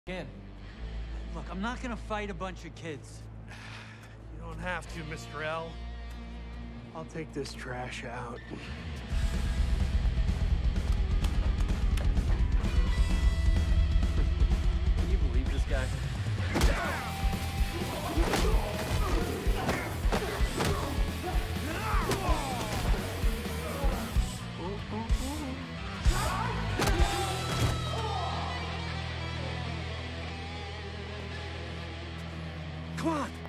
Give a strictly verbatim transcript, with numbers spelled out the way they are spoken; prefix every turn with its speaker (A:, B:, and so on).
A: Again.
B: Look, I'm not gonna fight a bunch of kids.
C: You don't have to, Mister L. I'll take this trash out.
A: Can you believe this guy?
C: Come on!